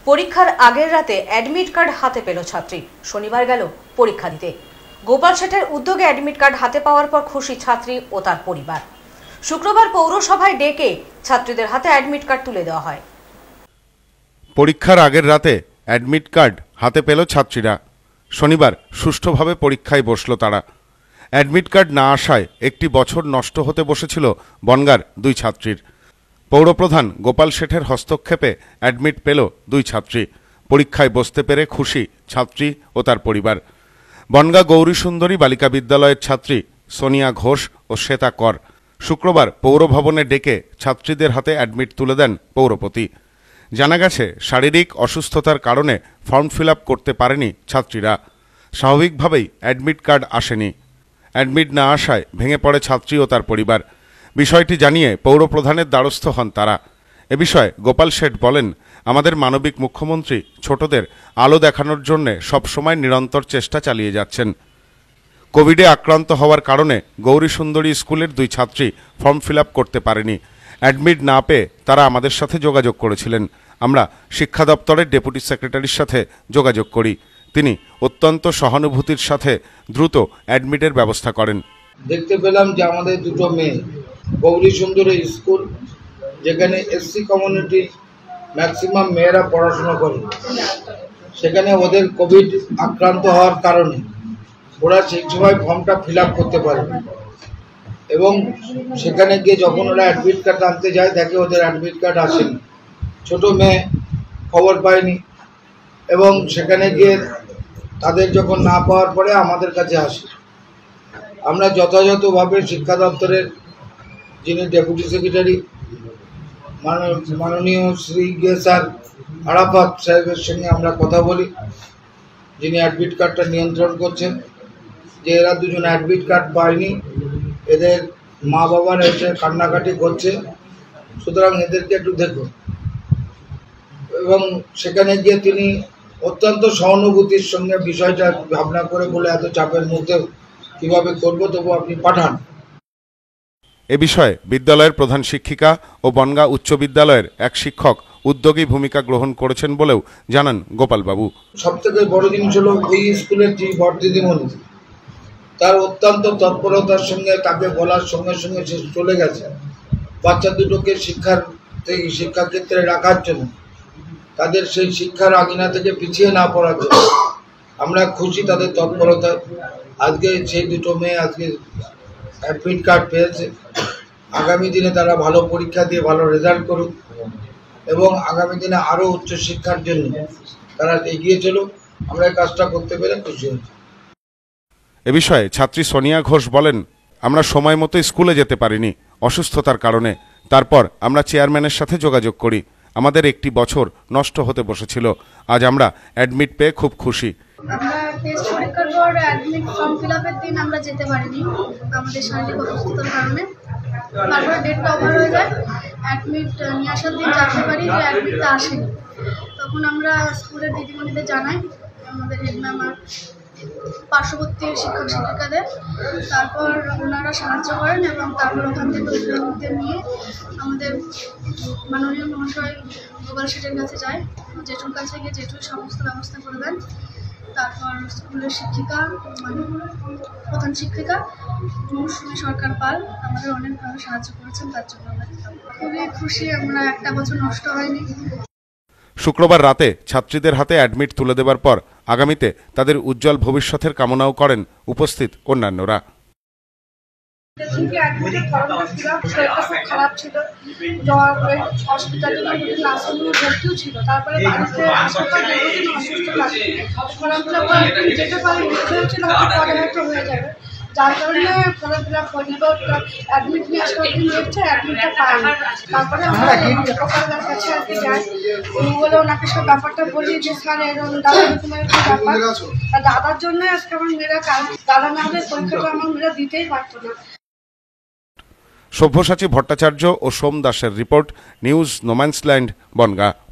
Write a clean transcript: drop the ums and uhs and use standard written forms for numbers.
পরীক্ষার আগের রাতে অ্যাডমিট কার্ড হাতে পেল ছাত্রী। শনিবার গেল পরীক্ষা দিতে। গোপাল শেঠের উদ্যোগে অ্যাডমিট কার্ড হাতে পাওয়ার পর খুশি ছাত্রী ও তার পরিবার। শুক্রবার পৌরসভায় ডেকে ছাত্রীদের হাতে অ্যাডমিট কার্ড তুলে দেওয়া হয়। পরীক্ষার আগের রাতে অ্যাডমিট কার্ড হাতে পেল ছাত্রীরা। শনিবার সুষ্ঠুভাবে পরীক্ষায় বসল তারা। অ্যাডমিট কার্ড না আসায় একটি বছর নষ্ট হতে বসেছিল বনগাঁর দুই ছাত্রীর। পৌরপ্রধান গোপাল শেঠের হস্তক্ষেপে অ্যাডমিট পেল দুই ছাত্রী। পরীক্ষায় বসতে পেরে খুশি ছাত্রী ও তার পরিবার। বনগাঁ গৌরীসুন্দরী বালিকা বিদ্যালয়ের ছাত্রী সোনিয়া ঘোষ ও শ্বেতা কর শুক্রবার পৌরভবনে ডেকে ছাত্রীদের হাতে অ্যাডমিট তুলে দেন পৌরপতি। জানা গেছে, শারীরিক অসুস্থতার কারণে ফর্ম ফিল আপ করতে পারেনি ছাত্রীরা। স্বাভাবিকভাবেই অ্যাডমিট কার্ড আসেনি। অ্যাডমিট না আসায় ভেঙে পড়ে ছাত্রী ও তার পরিবার। বিষয়টি জানিয়ে পৌরপ্রধানের দ্বারস্থ হন তারা। এ বিষয়ে গোপাল শেঠ বলেন, আমাদের মানবিক মুখ্যমন্ত্রী ছোটদের আলো দেখানোর জন্য সবসময় নিরন্তর চেষ্টা চালিয়ে যাচ্ছেন। কোভিডে আক্রান্ত হওয়ার কারণে গৌরীসুন্দরী স্কুলের দুই ছাত্রী ফর্ম ফিল আপ করতে পারেনি। অ্যাডমিট না পেয়ে তারা আমাদের সাথে যোগাযোগ করেছিলেন। আমরা শিক্ষা দপ্তরের ডেপুটি সেক্রেটারির সাথে যোগাযোগ করি। তিনি অত্যন্ত সহানুভূতির সাথে দ্রুত অ্যাডমিটের ব্যবস্থা করেন। দেখতে পেলাম যে আমাদের দুটো মেয়ে গৌরীসুন্দরী স্কুল, যেখানে এসসি কমিউনিটি ম্যাক্সিমাম মেয়েরা পড়াশোনা করে, সেখানে ওদের কোভিড আক্রান্ত হওয়ার কারণে ওরা সেই সময় ফর্মটা ফিল আপ করতে পারে এবং সেখানে গিয়ে যখন ওরা অ্যাডমিট কার্ড আনতে যায় দেখে ওদের অ্যাডমিট কার্ড আসেনি। ছোট মেয়ে খবর পায়নি এবং সেখানে গিয়ে তাদের যখন না পাওয়ার পরে আমাদের কাছে আসে। আমরা যথাযথভাবে শিক্ষা দপ্তরের যিনি ডেপুটি সেক্রেটারি মাননীয় শ্রী স্যার আরাফাত সাহেবের সঙ্গে আমরা কথা বলি, যিনি অ্যাডমিট কার্ডটা নিয়ন্ত্রণ করছেন, যে এরা দুজন অ্যাডমিট কার্ড পায়নি, এদের মা বাবারা এসে কান্নাকাটি করছে, সুতরাং এদেরকে একটু দেখুন। এবং সেখানে গিয়ে তিনি অত্যন্ত সহানুভূতির সঙ্গে বিষয়টা ভাবনা করে বলে, এত চাপের মধ্যে কিভাবে করবো, তবু আপনি পাঠান। এ বিষয়ে বিদ্যালয়ের প্রধান শিক্ষিকা ও বনগাঁ উচ্চ বিদ্যালয়ের এক শিক্ষক উদ্যোগী ভূমিকা গ্রহণ করেছেন বলেও জানান গোপালবাবু। সব থেকে বড় জিনিস হলো ওই স্কুলের যে বড় দিদিমণি, তার অত্যন্ত তৎপরতার সঙ্গে তাকে বলার সঙ্গে সঙ্গে সে চলে গেছে বাচ্চা দুটোকে শিক্ষাক্ষেত্রে রাখার জন্য, তাদের সেই শিক্ষার আঙিনা থেকে পিছিয়ে না পড়ার জন্য। আমরা খুশি তাদের তৎপরতা। আজকে সেই দুটো মেয়ে আজকে অ্যাডমিট কার্ড পেয়েছে। আগামী দিনে তারা ভালো পরীক্ষা দিয়ে ভালো রেজাল্ট করুক এবং আগামী দিনে আরও উচ্চ শিক্ষার জন্য তারা এগিয়ে চলুক। আমরা এই কাজটা করতে পেরে খুশি হয়েছি। এ বিষয়ে ছাত্রী সোনিয়া ঘোষ বলেন, আমরা সময় মতো স্কুলে যেতে পারিনি অসুস্থতার কারণে। তারপর আমরা চেয়ারম্যানের সাথে যোগাযোগ করি। আমাদের একটি বছর নষ্ট হতে বসেছিল। আজ আমরা অ্যাডমিট পেয়ে খুব খুশি। আমরা টেস্ট পরীক্ষার পর অ্যাডমিট ফর্ম ফিল আপের দিন আমরা যেতে পারিনি আমাদের শারীরিক অসুস্থতার কারণে। তারপরে ডেটটা ওভার হয়ে যায়, অ্যাডমিট নিয়ে আসার দিন জানতে পারি যে অ্যাডমিটটা আসেনি। তখন আমরা স্কুলের দিদিমণিদের জানাই, আমাদের হেড ম্যাম আর পার্শ্ববর্তী শিক্ষক শিক্ষিকাদের। তারপর ওনারা সাহায্য করেন এবং তারপর ওখান থেকে অভিভাবকদের নিয়ে আমাদের মাননীয় মহাশয় গোপাল শেঠের কাছে যায়। জেঠুর কাছে গিয়ে জেঠুর সমস্ত ব্যবস্থা করে দেন। তারপর স্কুলের শিক্ষিকা, প্রধান শিক্ষিকা মৌসুমী সরকার পাল আমাদের অনেকভাবে সাহায্য করেছেন। তার জন্য আমরা খুবই খুশি, আমরা একটা বছর নষ্ট হয়নি। শুক্রবার রাতে ছাত্রীদের হাতে অ্যাডমিট তুলে দেবার পর আগামীতে তাদের উজ্জ্বল ভবিষ্যতের কামনাও করেন উপস্থিত অন্যান্যরা। খারাপ ছিল, জ্বর হসপিটালে ভর্তিও ছিল। তারপরে বাড়িতে যেতে পারি হয়ে যাবে, যার কারণে ফর্ম ফিল আপ করিনি। অ্যাডমিট নিয়ে আসার দিন দেখছে অ্যাডমিটটা পাইনি। তারপরে আমরা গোপালদার কাছে আর কি যাই, উনি বলে ওনাকে সব ব্যাপারটা বলি যে স্যার এরকম দাদা রকমের ব্যাপার, দাদার জন্য আজকে আমার মেয়েরা দাদা না হলে পরীক্ষাটা আমার মেয়েরা দিতেই পারতো না। সব্যসাচী ভট্টাচার্য ও সোম দাসের রিপোর্ট, নিউজ নোম্যান্সল্যান্ড, বনগাঁ।